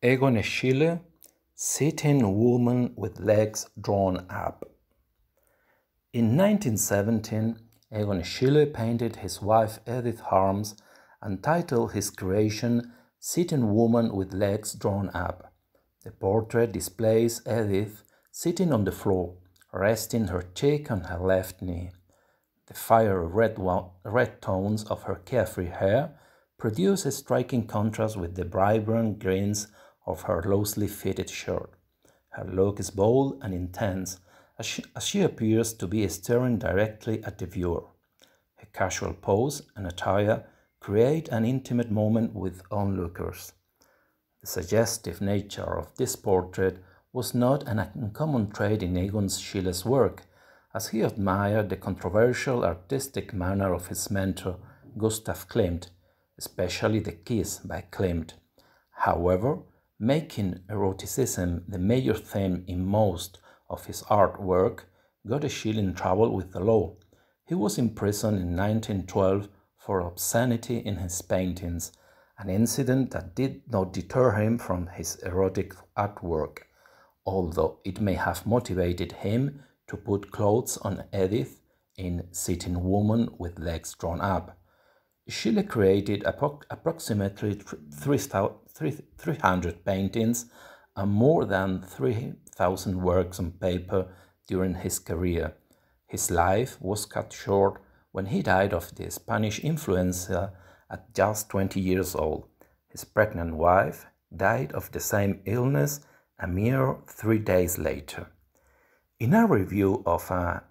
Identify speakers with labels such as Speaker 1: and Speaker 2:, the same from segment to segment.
Speaker 1: Egon Schiele, Sitting Woman with Legs Drawn Up. In 1917, Egon Schiele painted his wife Edith Harms and titled his creation Sitting Woman with Legs Drawn Up. The portrait displays Edith sitting on the floor, resting her cheek on her left knee. The fiery red tones of her carefree hair produce a striking contrast with the vibrant greens of her loosely fitted shirt. Her look is bold and intense, as she appears to be staring directly at the viewer. Her casual pose and attire create an intimate moment with onlookers. The suggestive nature of this portrait was not an uncommon trait in Egon Schiele's work, as he admired the controversial artistic manner of his mentor Gustav Klimt, especially the Kiss by Klimt. However, making eroticism the major theme in most of his artwork got Schiele in trouble with the law. He was imprisoned in 1912 for obscenity in his paintings, an incident that did not deter him from his erotic artwork, although it may have motivated him to put clothes on Edith in Sitting Woman with Legs Drawn Up. Schiele created approximately 300 paintings and more than 3,000 works on paper during his career. His life was cut short when he died of the Spanish influenza at just 20 years old. His pregnant wife died of the same illness a mere 3 days later. In a review of a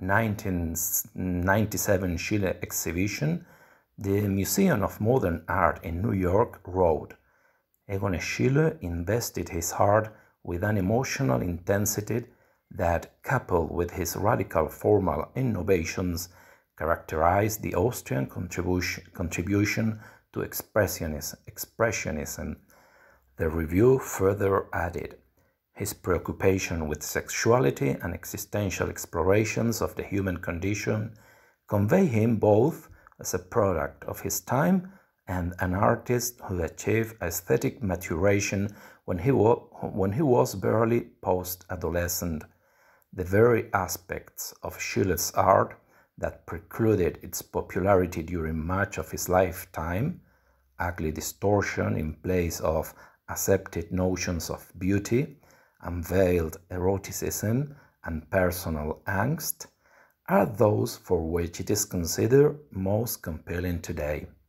Speaker 1: 1997 Schiele exhibition, the Museum of Modern Art in New York wrote, Egon Schiele invested his heart with an emotional intensity that, coupled with his radical formal innovations, characterized the Austrian contribution to Expressionism. The review further added, his preoccupation with sexuality and existential explorations of the human condition convey him both as a product of his time and an artist who achieved aesthetic maturation when he was barely post-adolescent. The very aspects of Schiele's art that precluded its popularity during much of his lifetime, ugly distortion in place of accepted notions of beauty, unveiled eroticism and personal angst, are those for which it is considered most compelling today.